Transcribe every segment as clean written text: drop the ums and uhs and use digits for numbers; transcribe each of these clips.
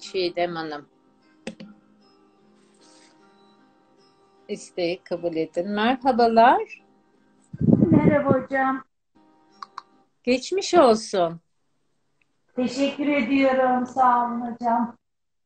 Çiğdem Hanım. İsteği kabul edin. Merhabalar. Merhaba hocam. Geçmiş olsun. Teşekkür ediyorum. Sağ olun hocam.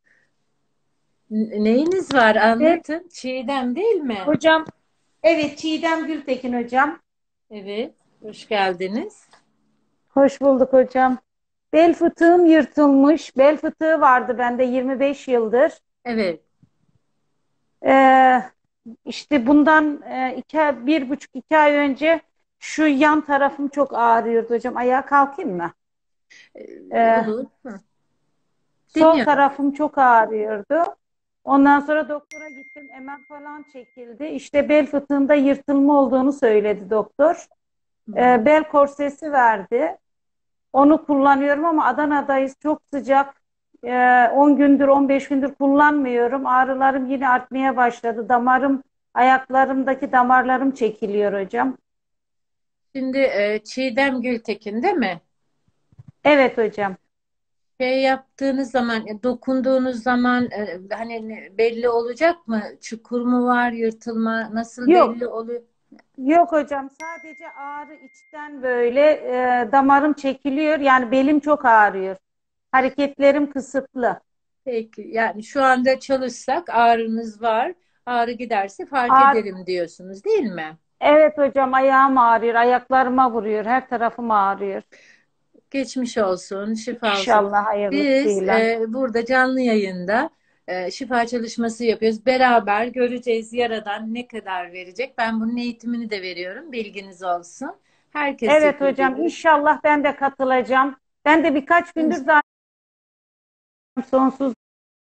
Neyiniz var? Ve Anlatın. Çiğdem değil mi? hocam, evet Çiğdem Gültekin hocam. Evet. Hoş geldiniz. Hoş bulduk hocam. Bel fıtığım yırtılmış. Bel fıtığı vardı bende 25 yıldır. Evet. Ee, işte bundan 1,5-2 ay önce şu yan tarafım çok ağrıyordu hocam. Ayağa kalkayım mı? Ee, Olur. Hı. Sol Dinliyorum. tarafım çok ağrıyordu. Ondan sonra doktora gittim. MR falan çekildi. İşte bel fıtığında yırtılma olduğunu söyledi doktor. Hı hı. Bel korsesi verdi. Onu kullanıyorum ama Adana'dayız. Çok sıcak. 10 gündür, 15 gündür kullanmıyorum. Ağrılarım yine artmaya başladı. Ayaklarımdaki damarlarım çekiliyor hocam. Şimdi Çiğdem Gültekin değil mi? Evet hocam. Şey yaptığınız zaman, dokunduğunuz zaman hani belli olacak mı? Çukur mu var, yırtılma nasıl Yok, belli oluyor? yok hocam. Sadece ağrı içten böyle damarım çekiliyor. Yani belim çok ağrıyor. Hareketlerim kısıtlı. Peki, yani şu anda çalışsak ağrınız var. Ağrı giderse fark Ağrı, ederim diyorsunuz, değil mi? evet hocam, ayağım ağrıyor, ayaklarıma vuruyor, her tarafım ağrıyor. Geçmiş olsun, şifa olsun. İnşallah Biz hayırlısıyla. burada canlı yayında şifa çalışması yapıyoruz. Beraber göreceğiz Yaradan ne kadar verecek. Ben bunun eğitimini de veriyorum, bilginiz olsun. Herkes Evet hocam, yapabilir. inşallah ben de katılacağım. Ben de birkaç gündür zaten sonsuz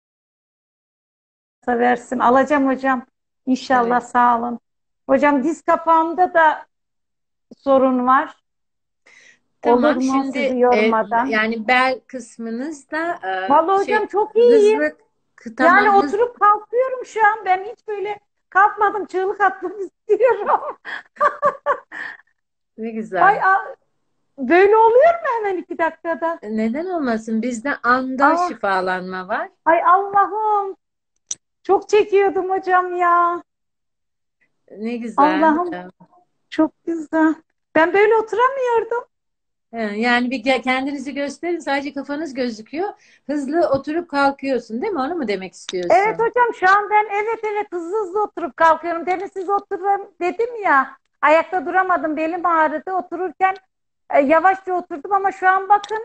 versin. Alacağım hocam. İnşallah, Evet. sağ olun. Hocam diz kapağımda da sorun var. Olur Tamam. mu Şimdi sizi yormadan? yani bel kısmınızda Vallahi şey hocam çok iyiyim. hızlı Yani tamam oturup kalkıyorum şu an. Ben hiç böyle kalkmadım, çığlık attım istiyorum. ne Ay, güzel. böyle oluyor mu hemen 2 dakikada? Neden olmasın? Bizde anda Ah, şifalanma var. ay Allah'ım. Çok çekiyordum hocam ya. Ne güzel. Allah'ım, çok güzel. Ben böyle oturamıyordum. Yani bir kendinizi gösterin. Sadece kafanız gözüküyor. Hızlı oturup kalkıyorsun, değil mi? Onu mu demek Evet istiyorsun? hocam, şu an ben evet hızlı hızlı oturup kalkıyorum. Demin siz oturun dedim ya. Ayakta duramadım, belim ağrıdı. Otururken yavaşça oturdum ama şu an bakın.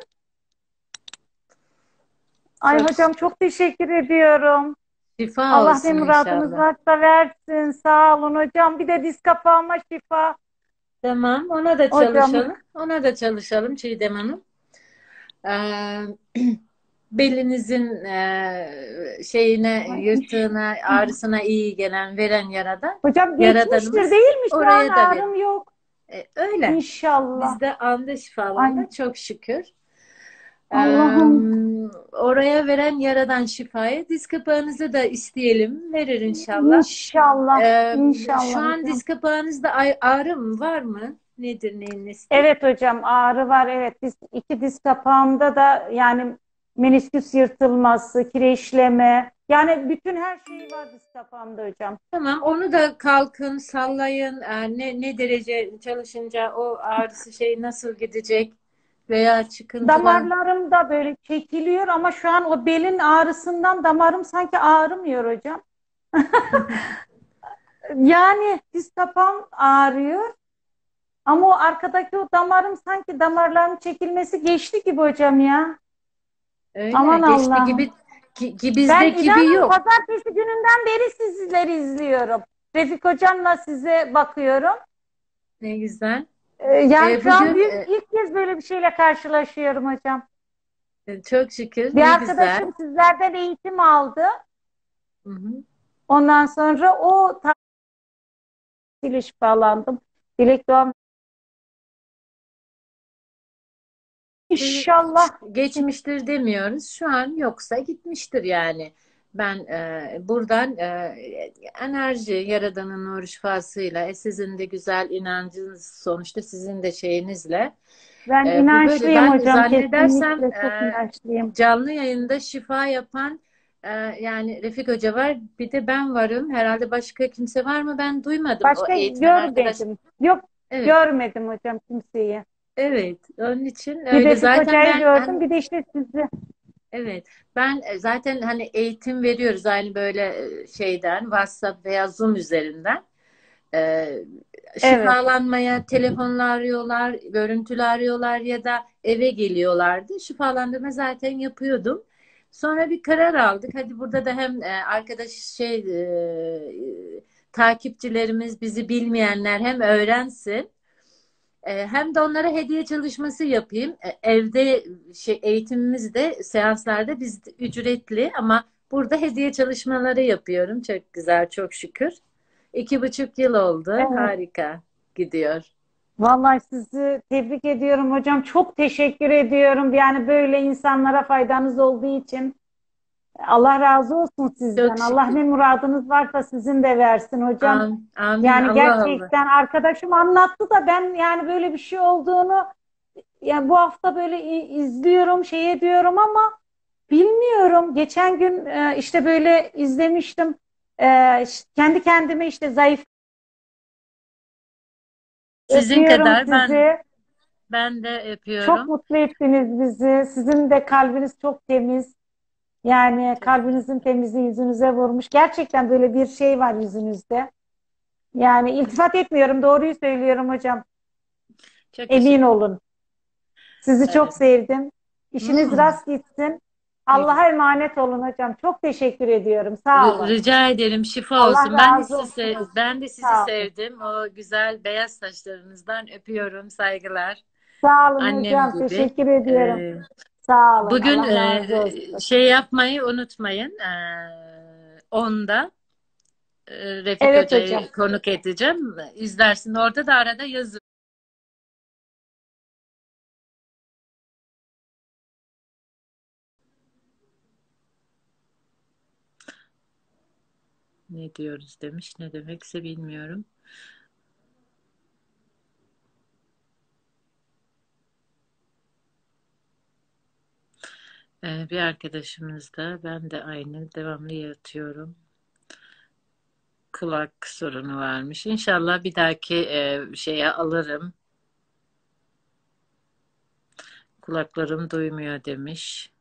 Ay Çok hocam, çok teşekkür ediyorum. şifa Allah ne olsun muradınız inşallah. varsa versin. Sağ olun hocam. Bir de diz kapağıma şifa. Tamam, ona da Hocam, çalışalım. Ona da çalışalım Çiğdem Hanım. Ee, belinizin şeyine, ay, yırtığına, ağrısına iyi gelen, veren yaradan, hocam geçmiştir yaradanımız değil mi? Şu an oraya da verir. ağrım yok. Öyle. İnşallah. Bizde anda şifalanma Ay çok şükür. Ee, Allah'ım. oraya veren yaradan şifayı diz kapağınızı da isteyelim. Verir inşallah. İnşallah. Ee, şu İnşallah an hocam. diz kapağınızda ağrı mı var mı? Nedir neyin nesi? Evet hocam, ağrı var. Evet, iki diz kapağımda da yani menisküs yırtılması, kireçleme, yani bütün her şey var diz kapağımda hocam. Tamam, onu da kalkın, sallayın. Ne derece çalışınca o ağrısı şey nasıl gidecek veya çıkıntılar. Damarlarım da böyle çekiliyor ama şu an o belin ağrısından damarım sanki ağrımıyor hocam. Yani diz kapağım ağrıyor ama o arkadaki o damarım, sanki damarların çekilmesi geçti gibi hocam ya. Öyle Aman geçti Allah'ım. gibi bizde Ben gibi inanın yok. pazartesi gününden beri sizleri izliyorum. Refik hocamla size bakıyorum. Ne güzel. Yani şu an Bugün ilk kez böyle bir şeyle karşılaşıyorum hocam. çok şükür Bir ne güzel. arkadaşım sizlerden eğitim aldı. Hı hı. Ondan sonra o ile şifalandım. Dilek duam inşallah. Geçmiştir demiyoruz. Şu an yoksa gitmiştir yani. Ben buradan enerji Yaradan'ın nuru şifasıyla sizin de güzel inancınız sonuçta sizin de şeyinizle. Ben Bu böyle, inançlıyım ben hocam. zannedersem Kesinlikle çok inançlıyım. canlı yayında şifa yapan yani Refik Hoca var, bir de ben varım. Herhalde başka kimse var mı? Ben duymadım o Başka eğitmen arkadaş. görmedim. Yok, Evet, görmedim hocam kimseyi. evet. Onun için Bir öyle. Refik Zaten Hoca'yı ben gördüm. hani, Bir de işte sizi. evet, ben zaten hani eğitim veriyoruz aynı böyle şeyden, WhatsApp veya Zoom üzerinden. Ee, Evet. Şifalanmaya telefonla arıyorlar, görüntülü arıyorlar ya da eve geliyorlardı. Şifalandırma zaten yapıyordum. Sonra bir karar aldık. Hadi burada da hem arkadaş takipçilerimiz, bizi bilmeyenler hem öğrensin. Hem de onlara hediye çalışması yapayım. Evde eğitimimiz de, seanslarda biz ücretli, ama burada hediye çalışmaları yapıyorum. Çok güzel, çok şükür. 2,5 yıl oldu. Evet. Harika gidiyor. Vallahi sizi tebrik ediyorum hocam. Çok teşekkür ediyorum. Yani böyle insanlara faydanız olduğu için. Allah razı olsun sizden. Çok Allah şükür. ne muradınız varsa sizin de versin hocam. Amin. Yani Allah Allah. gerçekten arkadaşım anlattı da ben yani böyle bir şey olduğunu yani bu hafta böyle izliyorum, şey ediyorum ama bilmiyorum. Geçen gün işte böyle izlemiştim. Kendi kendime işte zayıf Sizin öpüyorum kadar sizi. ben de Çok yapıyorum. mutlu ettiniz bizi. Sizin de kalbiniz çok temiz. Yani Çok, kalbinizin temizliği yüzünüze vurmuş. Gerçekten böyle bir şey var yüzünüzde. Yani iltifat etmiyorum, doğruyu söylüyorum hocam. çok Emin teşekkür olun. Sizi çok ederim. sevdim. İşiniz Hmm, rast gitsin. ne Allah'a güzel. emanet olun hocam. Çok teşekkür ediyorum. Sağ olun. Rica ederim, şifa Allah olsun. razı olsun hocam. Ben de sizi Sağ olun. sevdim. O güzel beyaz saçlarınızdan öpüyorum. Saygılar. Sağ olun Annem hocam. gibi. Teşekkür ediyorum. Ee, Sağ olun. Bugün Allah razı olsun. şey yapmayı unutmayın. 10'da Refik Evet hocam. Hoca'yı konuk edeceğim. İzlersin. Orada da arada yazın. Ne diyoruz demiş. Ne demekse bilmiyorum. Bir arkadaşımız da, ben de aynı devamlı yatıyorum. Kulak sorunu varmış. İnşallah bir dahaki şeye alırım. Kulaklarım duymuyor demiş.